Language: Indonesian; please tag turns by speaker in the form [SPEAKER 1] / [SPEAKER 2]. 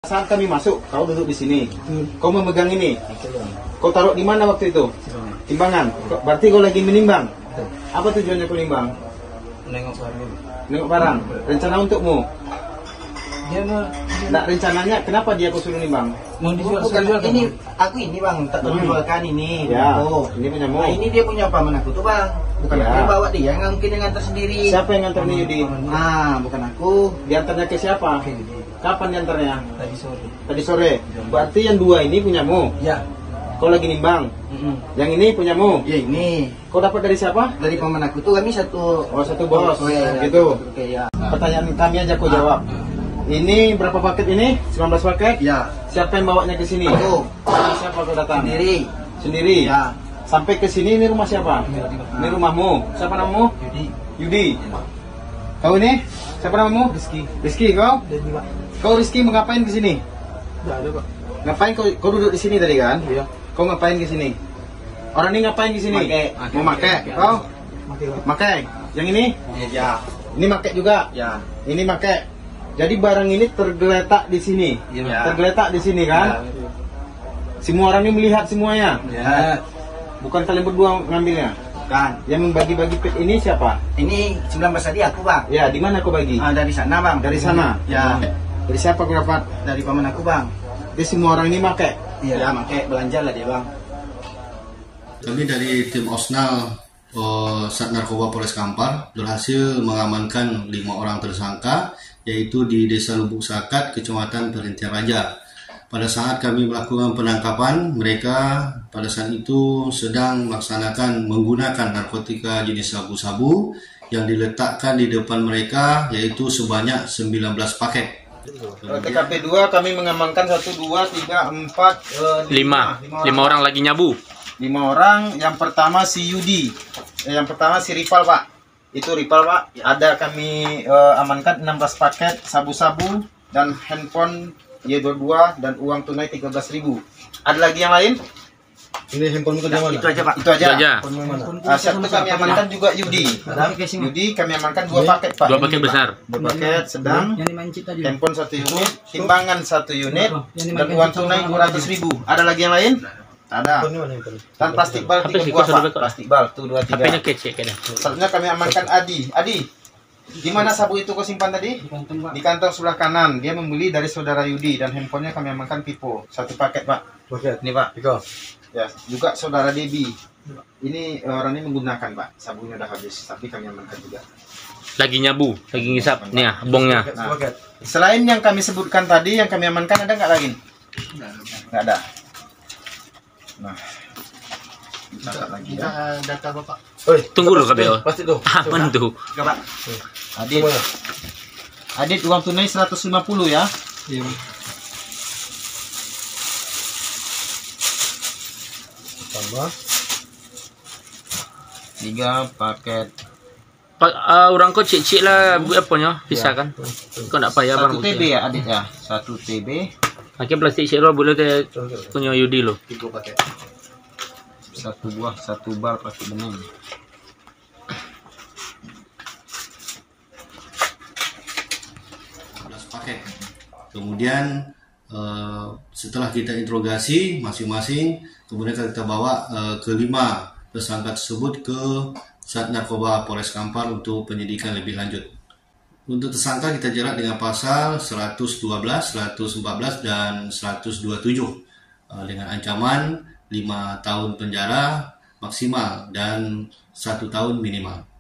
[SPEAKER 1] Saat kami masuk, kau duduk di sini. Kau memegang ini. Kau taruh di mana waktu itu? Timbangan. Berarti kau lagi menimbang. Apa tujuannya kau nimbang?
[SPEAKER 2] Nengok barang.
[SPEAKER 1] Nengok barang. Rencana untukmu?
[SPEAKER 2] Dia mau
[SPEAKER 1] Nggak, rencananya kenapa dia kau suruh nimbang?
[SPEAKER 2] mau dijual.
[SPEAKER 3] Bukan
[SPEAKER 2] Jual
[SPEAKER 3] ini, aku ini bang, tak terjualkan ini.
[SPEAKER 1] Ya,
[SPEAKER 3] Oh,
[SPEAKER 1] ini punyamu.
[SPEAKER 3] nah, ini dia punya paman aku tuh bang. Bukan
[SPEAKER 1] Ya.
[SPEAKER 3] aku yang bawa dia, nggak mungkin yang ngantar sendiri.
[SPEAKER 1] Siapa yang ngantar nih Yudi?
[SPEAKER 3] Ah, bukan aku.
[SPEAKER 1] Diantarnya ke siapa? Kapan diantarnya?
[SPEAKER 2] Tadi sore.
[SPEAKER 1] Tadi sore. Berarti yang dua ini punyamu.
[SPEAKER 3] Ya,
[SPEAKER 1] Kau lagi nimbang. Yang ini punyamu.
[SPEAKER 3] ya ini
[SPEAKER 1] Kau dapat dari siapa?
[SPEAKER 3] dari paman aku tuh kami satu.
[SPEAKER 1] Oh, satu bos.
[SPEAKER 3] Oh, ya,
[SPEAKER 1] Gitu.
[SPEAKER 3] Oke ya.
[SPEAKER 1] Pertanyaan kami aja kau jawab. Ini berapa paket ini? 19 paket?
[SPEAKER 3] Ya,
[SPEAKER 1] Siapa yang bawanya ke sini?
[SPEAKER 3] aku
[SPEAKER 1] Siapa kau datang?
[SPEAKER 3] sendiri.
[SPEAKER 1] Sendiri?
[SPEAKER 3] Ya,
[SPEAKER 1] Sampai ke sini ini rumah siapa? Ini rumahmu. Siapa namamu?
[SPEAKER 2] Jadi
[SPEAKER 1] Yudi. Kau ini? Siapa namamu?
[SPEAKER 2] Rizky.
[SPEAKER 1] Rizky, kau?
[SPEAKER 2] Jadi pak.
[SPEAKER 1] Kau Rizky mau ngapain ke sini?
[SPEAKER 2] Nggak ada pak.
[SPEAKER 1] Ngapain kau duduk di sini tadi kan?
[SPEAKER 2] Iya.
[SPEAKER 1] Kau ngapain ke sini? Orang ini ngapain ke sini? Mau make? Kau?
[SPEAKER 2] Mati pak.
[SPEAKER 1] Make? Yang ini?
[SPEAKER 3] ya,
[SPEAKER 1] Ini make juga?
[SPEAKER 3] ya.
[SPEAKER 1] Ini make. Jadi barang ini tergeletak di sini.
[SPEAKER 3] Iya.
[SPEAKER 1] Tergeletak di sini kan? Semua orang ini melihat semuanya.
[SPEAKER 3] Ya,
[SPEAKER 1] Bukan kalian berdua ngambilnya.
[SPEAKER 3] kan.
[SPEAKER 1] Yang membagi-bagi pet ini siapa?
[SPEAKER 3] Ini 19 tadi aku bang.
[SPEAKER 1] Ya, di mana kau bagi?
[SPEAKER 3] Ah, dari sana bang.
[SPEAKER 1] Dari sana.
[SPEAKER 3] Ya,
[SPEAKER 1] Dari siapa kau dapat?
[SPEAKER 3] dari paman aku bang.
[SPEAKER 1] Jadi semua orang ini make.
[SPEAKER 3] Iya, ya, makanya belanja lah dia bang.
[SPEAKER 4] Kami dari tim Osnal Sat Narkoba Polres Kampar berhasil mengamankan 5 orang tersangka, yaitu di Desa Lubuk Sakat, Kecamatan Perintian Raja. Pada saat kami melakukan penangkapan, mereka pada saat itu sedang melaksanakan menggunakan narkotika jenis sabu-sabu yang diletakkan di depan mereka, yaitu sebanyak 19 paket.
[SPEAKER 1] TKP 2 kami mengamankan 1, 2, 3, 4,
[SPEAKER 5] 5 orang lagi nyabu.
[SPEAKER 1] 5 orang. Yang pertama si Yudi. Yang pertama si Ripal, Pak. Itu Ripal, Pak. Ada kami amankan 16 paket sabu-sabu dan handphone Y22 dan uang tunai 13.000. Ada lagi yang lain?
[SPEAKER 2] Ini handphone ke mana?
[SPEAKER 3] Itu aja pak.
[SPEAKER 1] Itu aja.
[SPEAKER 5] Itu aja.
[SPEAKER 1] Satu kami amankan juga Yudi. Yudi kami amankan 2 paket, Pak.
[SPEAKER 5] 2 paket besar.
[SPEAKER 1] 2 paket sedang.
[SPEAKER 2] Yang dimancit tadi.
[SPEAKER 1] Handphone 1 unit, timbangan 1 unit, dan uang tunai 200.000. Ada lagi yang lain? Ada. Dan plastik bal 3
[SPEAKER 5] HP
[SPEAKER 1] buah,
[SPEAKER 5] sudah
[SPEAKER 1] Pak.
[SPEAKER 5] dekat.
[SPEAKER 1] Plastik bal tuh 2, 3.
[SPEAKER 5] HP-nya kece kayaknya.
[SPEAKER 1] Selanjutnya kami amankan Adi. Adi, di mana sabu itu kau simpan tadi?
[SPEAKER 2] Di kantong pak.
[SPEAKER 1] Di kantong sebelah kanan. Dia membeli dari saudara Yudi dan handphonenya kami amankan Vivo 1 paket, Pak.
[SPEAKER 2] Paket.
[SPEAKER 1] Ini, Pak.
[SPEAKER 2] Iko.
[SPEAKER 1] Ya, juga saudara Debi. Ini orang ini menggunakan, Pak. Sabunya udah habis, tapi kami amankan juga.
[SPEAKER 5] Lagi nyabu, lagi ngisap. Nih ya, bongnya.
[SPEAKER 1] Nah,
[SPEAKER 2] Paket.
[SPEAKER 1] selain yang kami sebutkan tadi, yang kami amankan ada nggak lagi? Nggak ada. Nah, catat lagi ya.
[SPEAKER 3] Data bapak.
[SPEAKER 2] Oi,
[SPEAKER 5] Tunggu dulu KBO.
[SPEAKER 2] pasti tuh.
[SPEAKER 5] Aman tuh.
[SPEAKER 3] Enggak pak.
[SPEAKER 1] Adit, Adit uang tunai 150 ya.
[SPEAKER 2] Iya. Tambah
[SPEAKER 1] 3 paket.
[SPEAKER 5] Orang kau cik-cik lah apanya, bisa kan? Kau nak payah
[SPEAKER 1] 1
[SPEAKER 5] bang.
[SPEAKER 1] TB ya Adit ya. 1 TB.
[SPEAKER 5] Pakai plastik cik lo boleh deh punya Yudi lo.
[SPEAKER 2] 3 paket.
[SPEAKER 1] 1 buah, 1 bal plastik bening.
[SPEAKER 4] Paket. Kemudian setelah kita interogasi masing-masing, kemudian kita bawa kelima tersangka tersebut ke Sat Narkoba Polres Kampar untuk penyidikan lebih lanjut. Untuk tersangka kita jerat dengan pasal 112, 114 dan 127 dengan ancaman 5 tahun penjara maksimal dan 1 tahun minimal.